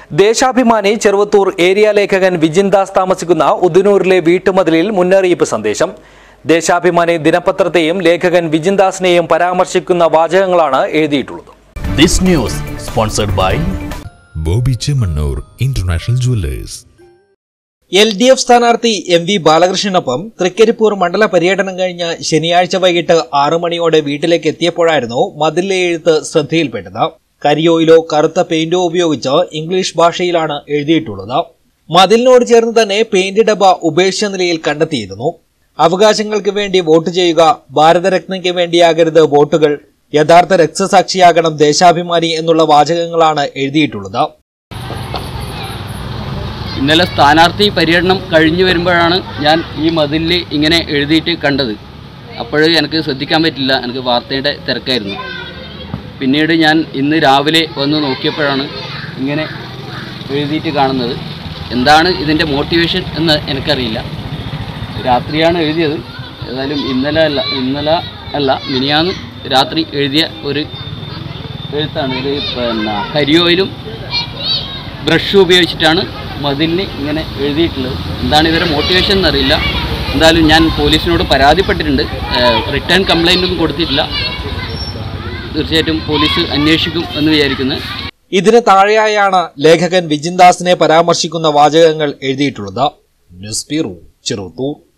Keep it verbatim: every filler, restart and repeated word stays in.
Deshabhimani Cheruvathur area ലേഖകൻ വിജിൻദാസ് താമസിക്കുന്ന ഉദനൂരിലെ വീട്ടുമതിലിൽ മുന്നറിയിപ്പ് സന്ദേശം. ദേശാഭിമാനി ദിനപത്രത്തെയും ലേഖകൻ വിജിൻദാസിനെയും പരാമർശിക്കുന്ന വാചകങ്ങളാണ് എഴുതിയിട്ടുള്ളത്. This news sponsored by Boby Chemmanur international jewellers. L D F സ്ഥാനാർത്ഥി എം വി ബാലകൃഷ്ണനൊപ്പം തൃക്കരിപ്പൂർ മണ്ഡല പര്യടനം കഴിഞ്ഞ് ശനിയാഴ്ച വൈകിട്ട് ആറു മണിയോടെ വീട്ടിലേക്ക് എത്തിയപ്പോഴായിരുന്നു മതിലിലെ എഴുത്ത് ശ്രദ്ധയിൽപ്പെട്ടത്. കരിയോയിലോ കറുത്ത പെയിന്റോ ഉപയോഗിച്ച് ഇംഗ്ലീഷ് ഭാഷയിലാണ് എഴുതിയിട്ടുള്ളത്. മതിലിനോട് ചേർന്ന് തന്നെ പെയിന്റ് ഡബ്ബ ഉപേക്ഷിച്ച നിലയിൽ കണ്ടെത്തിയിരുന്നു. അവകാശങ്ങൾക്ക് വേണ്ടി വോട്ട് ചെയ്യുക, ഭാരതരത്നയ്ക്ക് വേണ്ടിയാകരുത് വോട്ടുകൾ, യഥാർത്ഥ രക്തസാക്ഷിയാകണം ദേശാഭിമാനി എന്നുള്ള വാചകങ്ങളാണ് എഴുതിയിട്ടുള്ളത്. ഇന്നലെ സ്ഥാനാർത്ഥി പര്യടനം കഴിഞ്ഞു വരുമ്പോഴാണ് ഞാൻ ഈ മതിലിൽ ഇങ്ങനെ എഴുതിയിട്ട് കണ്ടത്. അപ്പോൾ എനിക്ക് ശ്രദ്ധിക്കാൻ പറ്റില്ല, എനിക്ക് വാർത്തയുടെ തിരക്കായിരുന്നു. പിന്നീട് ഞാൻ ഇന്ന് രാവിലെ വന്ന് നോക്കിയപ്പോഴാണ് ഇങ്ങനെ എഴുതിയിട്ട് കാണുന്നത്. എന്താണ് ഇതിൻ്റെ മോട്ടിവേഷൻ എന്ന് എനിക്കറിയില്ല. രാത്രിയാണ് എഴുതിയത്. ഏതായാലും ഇന്നലെ അല്ല ഇന്നലെ അല്ല മിനിയാന്ന് രാത്രി എഴുതിയ ഒരു എഴുത്താണ്. ഇത് പിന്നെ കരിയോയിലും ബ്രഷും ഉപയോഗിച്ചിട്ടാണ് മതിലിന് ഇങ്ങനെ എഴുതിയിട്ടുള്ളത്. എന്താണ് ഇവരുടെ മോട്ടിവേഷൻ എന്നറിയില്ല. എന്തായാലും ഞാൻ പോലീസിനോട് പരാതിപ്പെട്ടിട്ടുണ്ട്. റിട്ടേൺ കംപ്ലൈൻറ്റൊന്നും കൊടുത്തിട്ടില്ല. തീർച്ചയായിട്ടും പോലീസ് അന്വേഷിക്കും എന്ന് വിചാരിക്കുന്നു. ഇതിന് താഴെയായാണ് ലേഖകൻ വിജിൻദാസിനെ പരാമർശിക്കുന്ന വാചകങ്ങൾ എഴുതിയിട്ടുള്ളത്. News bureau, Cheruvathur.